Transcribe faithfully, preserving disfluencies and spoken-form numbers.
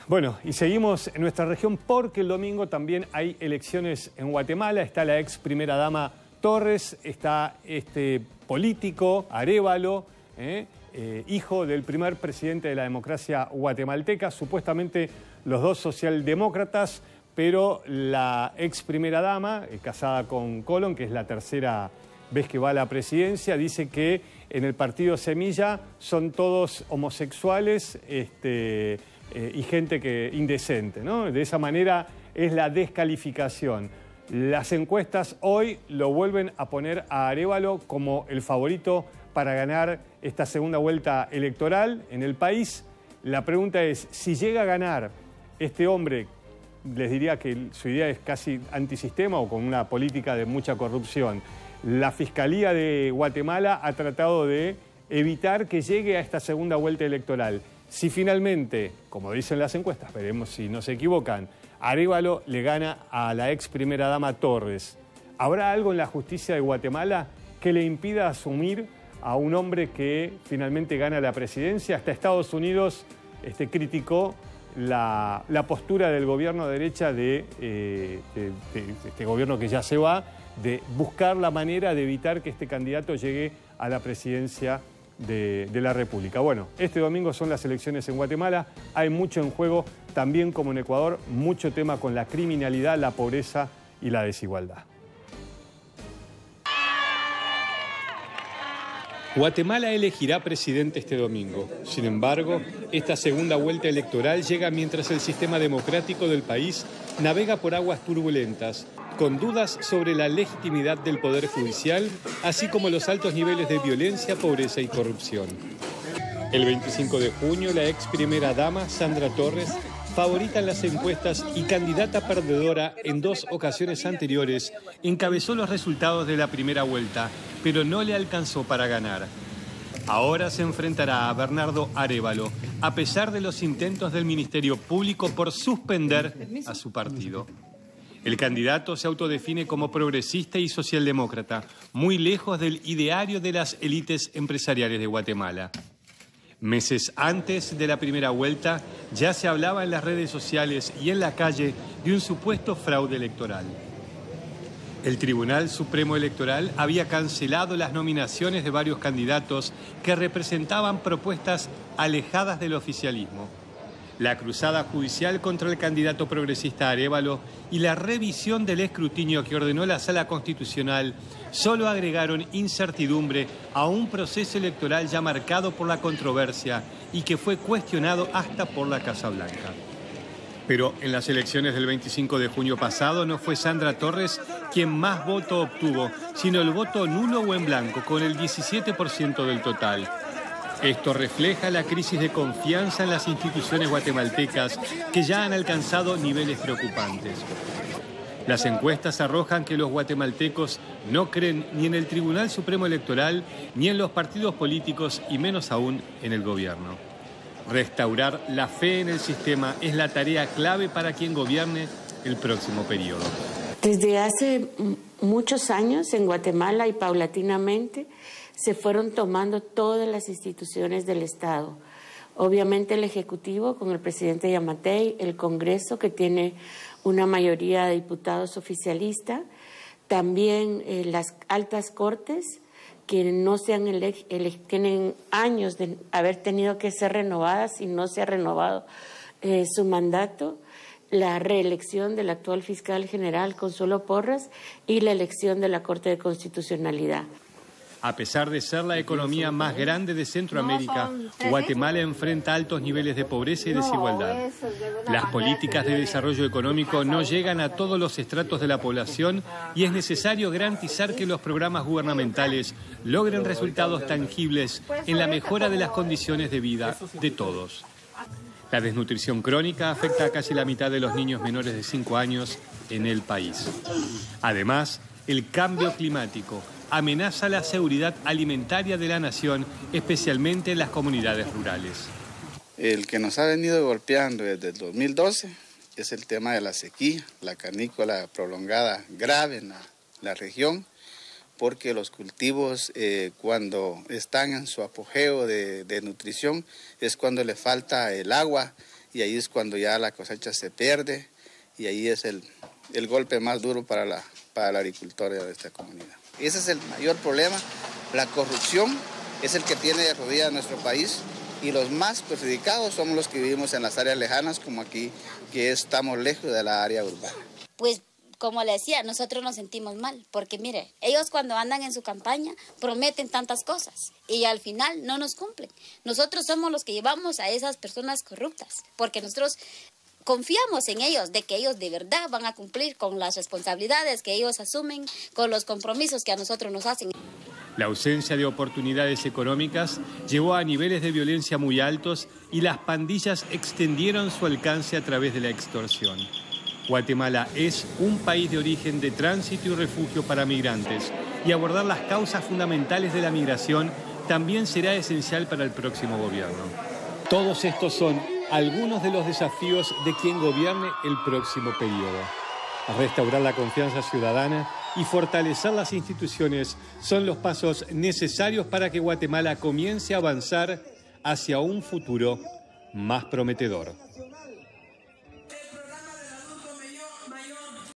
Bueno, y seguimos en nuestra región porque el domingo también hay elecciones en Guatemala. Está la ex primera dama Torres, está este político Arévalo, ¿eh? Eh, hijo del primer presidente de la democracia guatemalteca, supuestamente los dos socialdemócratas, pero la ex primera dama, eh, casada con Colón, que es la tercera vez que va a la presidencia, dice que en el partido Semilla son todos homosexuales este, eh, y gente que, indecente, ¿no? De esa manera es la descalificación. Las encuestas hoy lo vuelven a poner a Arévalo como el favorito para ganar esta segunda vuelta electoral en el país. La pregunta es, si llega a ganar este hombre, les diría que su idea es casi antisistema o con una política de mucha corrupción, la Fiscalía de Guatemala ha tratado de evitar que llegue a esta segunda vuelta electoral. Si finalmente, como dicen las encuestas, veremos si no se equivocan, Arévalo le gana a la ex primera dama Torres, ¿habrá algo en la justicia de Guatemala que le impida asumir a un hombre que finalmente gana la presidencia? Hasta Estados Unidos este, criticó la, la postura del gobierno de derecha de, eh, de, de este gobierno que ya se va, de buscar la manera de evitar que este candidato llegue a la presidencia de, de la República. Bueno, este domingo son las elecciones en Guatemala, hay mucho en juego, también como en Ecuador, mucho tema con la criminalidad, la pobreza y la desigualdad. Guatemala elegirá presidente este domingo. Sin embargo, esta segunda vuelta electoral llega mientras el sistema democrático del país navega por aguas turbulentas, con dudas sobre la legitimidad del Poder Judicial, así como los altos niveles de violencia, pobreza y corrupción. El veinticinco de junio, la ex primera dama, Sandra Torres, favorita en las encuestas y candidata perdedora en dos ocasiones anteriores, encabezó los resultados de la primera vuelta, pero no le alcanzó para ganar. Ahora se enfrentará a Bernardo Arévalo, a pesar de los intentos del Ministerio Público por suspender a su partido. El candidato se autodefine como progresista y socialdemócrata, muy lejos del ideario de las élites empresariales de Guatemala. Meses antes de la primera vuelta, ya se hablaba en las redes sociales y en la calle de un supuesto fraude electoral. El Tribunal Supremo Electoral había cancelado las nominaciones de varios candidatos que representaban propuestas alejadas del oficialismo. La cruzada judicial contra el candidato progresista Arévalo y la revisión del escrutinio que ordenó la Sala Constitucional solo agregaron incertidumbre a un proceso electoral ya marcado por la controversia y que fue cuestionado hasta por la Casa Blanca. Pero en las elecciones del veinticinco de junio pasado no fue Sandra Torres quien más voto obtuvo, sino el voto nulo o en blanco, con el diecisiete por ciento del total. Esto refleja la crisis de confianza en las instituciones guatemaltecas que ya han alcanzado niveles preocupantes. Las encuestas arrojan que los guatemaltecos no creen ni en el Tribunal Supremo Electoral ni en los partidos políticos y menos aún en el gobierno. Restaurar la fe en el sistema es la tarea clave para quien gobierne el próximo periodo. Desde hace muchos años en Guatemala y paulatinamente se fueron tomando todas las instituciones del Estado. Obviamente el Ejecutivo con el presidente Yamatei, el Congreso que tiene una mayoría de diputados oficialista, también eh, las altas cortes que no se han ele- ele- tienen años de haber tenido que ser renovadas y no se ha renovado eh, su mandato, la reelección del actual fiscal general Consuelo Porras y la elección de la Corte de Constitucionalidad. A pesar de ser la economía más grande de Centroamérica, Guatemala enfrenta altos niveles de pobreza y desigualdad. Las políticas de desarrollo económico no llegan a todos los estratos de la población y es necesario garantizar que los programas gubernamentales logren resultados tangibles en la mejora de las condiciones de vida de todos. La desnutrición crónica afecta a casi la mitad de los niños menores de cinco años en el país. Además, el cambio climático amenaza la seguridad alimentaria de la nación, especialmente en las comunidades rurales. El que nos ha venido golpeando desde el dos mil doce es el tema de la sequía, la canícula prolongada grave en la, la región, porque los cultivos eh, cuando están en su apogeo de, de nutrición es cuando le falta el agua y ahí es cuando ya la cosecha se pierde y ahí es el, el golpe más duro para la, para la agricultura de esta comunidad. Ese es el mayor problema, la corrupción es el que tiene de rodillas a nuestro país y los más perjudicados somos los que vivimos en las áreas lejanas como aquí, que estamos lejos de la área urbana. Pues como le decía, nosotros nos sentimos mal, porque mire, ellos cuando andan en su campaña prometen tantas cosas y al final no nos cumplen. Nosotros somos los que llevamos a esas personas corruptas, porque nosotros confiamos en ellos, de que ellos de verdad van a cumplir con las responsabilidades que ellos asumen, con los compromisos que a nosotros nos hacen. La ausencia de oportunidades económicas llevó a niveles de violencia muy altos y las pandillas extendieron su alcance a través de la extorsión. Guatemala es un país de origen de tránsito y refugio para migrantes y abordar las causas fundamentales de la migración también será esencial para el próximo gobierno. Todos estos son algunos de los desafíos de quien gobierne el próximo periodo. Restaurar la confianza ciudadana y fortalecer las instituciones son los pasos necesarios para que Guatemala comience a avanzar hacia un futuro más prometedor.